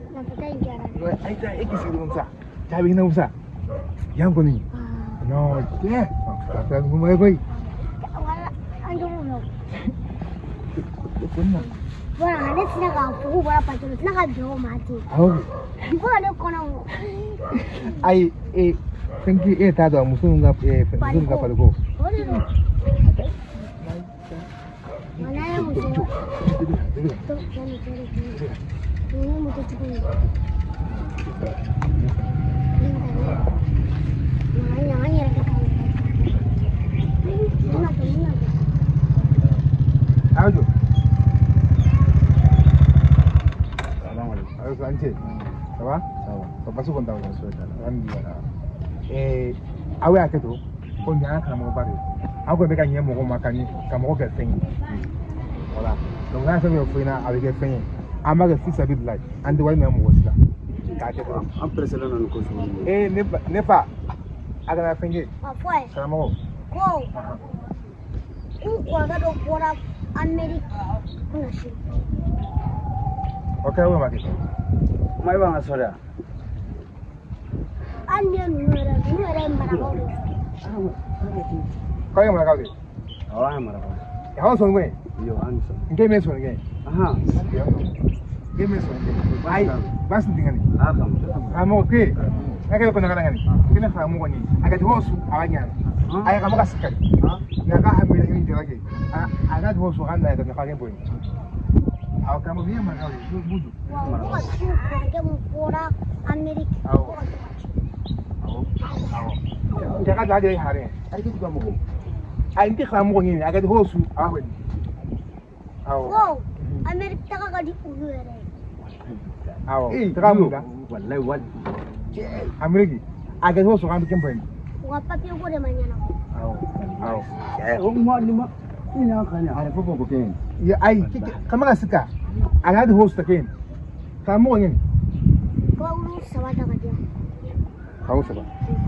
Ai ta yake sirrin sa. Ta bi na usa. Yango ni. No, ke. Ta mu mai bai. An dubu no. Kunna. Bora ne sina ga fugu bora pa tulo sina ga jo mate. Awo. Bora ne kono. Ai thank you ta da musun ga musun ga falko. Mana ya musun. Ini mutu cikgu. Jangan Ajo. Assalamualaikum. Anche. Ça va? Ça va. Ko basu kon dawo so ta. Alhamdulillah. Awe aketo. Ko nya ka mo bare. Ako be ka nye mo ko makani ka mo ko fen. Voilà. Donc là ça me fait na avec fen. Amaga fils habib life. And the way me mo wasla. Ka keto. Am presela na ko so. Ne fa. Aga na fen. Foi. Salamo. Ko. Ko ga do pora America. Kuna shi. Okay, we make. Mai ba ngasora. Anya nura marago. Kau yang mana kau ni? Awak mara ba. Yang so ni? Yo an so. Ingin meson ni? Aha. Ingin meson ni. Ai, bas ni dengan ni. Kamu okey? Agak kau nak dengan ni. Kena kamu ni. Agak hosu awaknya. Ayah kamu kasih kan? Nak hamil ini je lagi. Agak hosu kan dah nak pakai pun. Awak kamu ni mana kau? Budu. Wah, aku pora America. Jangan jadi hari. Hari itu kamu. Nanti kamu ni agak hosu awak. Wow, America ka di uhuere. Awak. Kamu dah. Wallahi wal. Amerika. Agak hosu kamu kempen. Wapa pia gore manyana. Oh ni ma. Ini akan ada apa kau ken? Ya, ai, kamu kasih kah? Agak hosu takin. Kamu ni. Kau urus sahabat ka dia. Kamu siapa?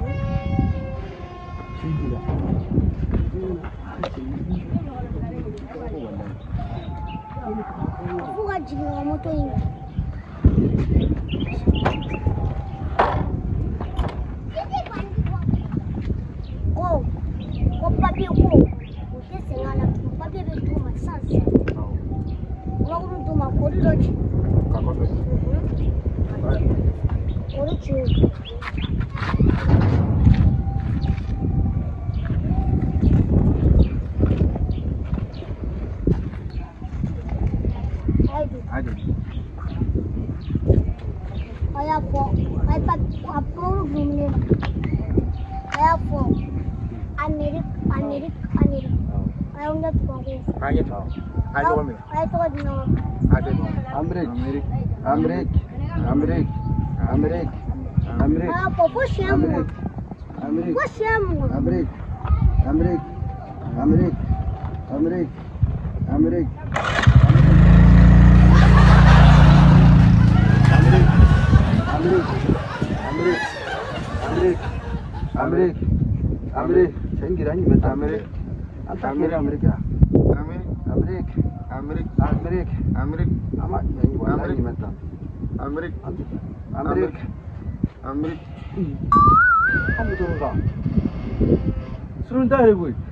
Fuga jigila moto ini. Ko papi ko. Uke sengala papi betu masanse. Ko uru tuma kori rochi. Kakak tu. Kori chu. Ada. Ayah po, ayah apa belum ni? Ayah po, Amerika. Ayah undat po. Kaya tu. Ada apa ni? Ayah tu ada nama. Ada. Amerik. Ayah po, siapa? Amerik. Siapa? Amerik. Sengirani betul Amerik. Amerik. Amat yang Amerik betul. Amerik. Kamu tu apa? Suruh dah hari buat.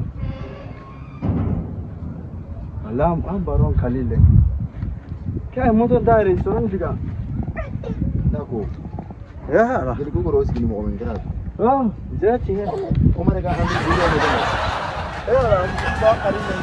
Alam barang kali le. Kaya motor dah hari suruh juga. Aku. Ya lah. Jadi aku harus gini mau komen kenapa? Oh, jadi cina. Umar dah ambil video ni. Ya lah, bawa hari ni.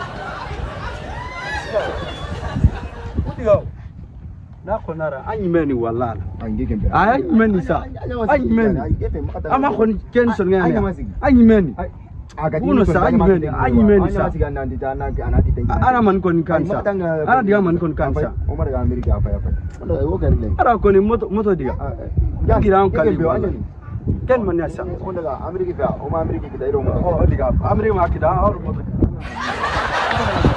Uti kau. Nak konara, anyi meni walala. Anjing kemper. Anyi meni sa. Anyi meni. Ama kon cancel ngene. Anyi meni. Uno sa anyi meni sa. Ana man kon kansa. Ana dia man kon kansa. Umar dah Amerika apa? Ara kon moto dia. Kira kali. Ken man ya sa. Amerika, Amerika kita irom. Oh, dia. Amerika kita or moto.